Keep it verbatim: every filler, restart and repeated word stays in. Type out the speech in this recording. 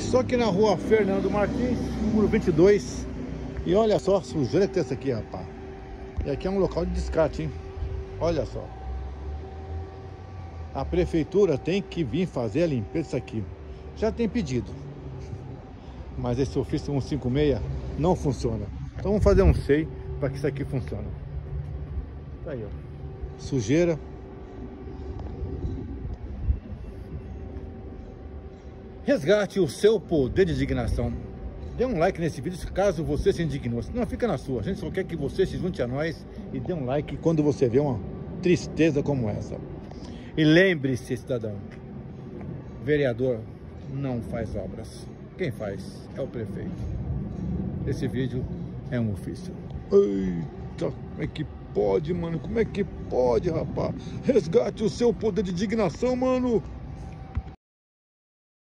Estou aqui na rua Fernando Martins, número vinte e dois. E olha só a sujeira que tem essa aqui, rapaz. E aqui é um local de descarte, hein? Olha só. A prefeitura tem que vir fazer a limpeza disso aqui. Já tem pedido, mas esse ofício cento e cinquenta e seis não funciona. Então vamos fazer um S E I para que isso aqui funcione. Tá aí, ó. Sujeira. Resgate o seu poder de indignação. Dê um like nesse vídeo caso você se indignou. Não, fica na sua. A gente só quer que você se junte a nós e dê um like quando você vê uma tristeza como essa. E lembre-se, cidadão, vereador não faz obras. Quem faz é o prefeito. Esse vídeo é um ofício. Eita, como é que pode, mano? Como é que pode, rapaz? Resgate o seu poder de indignação, mano.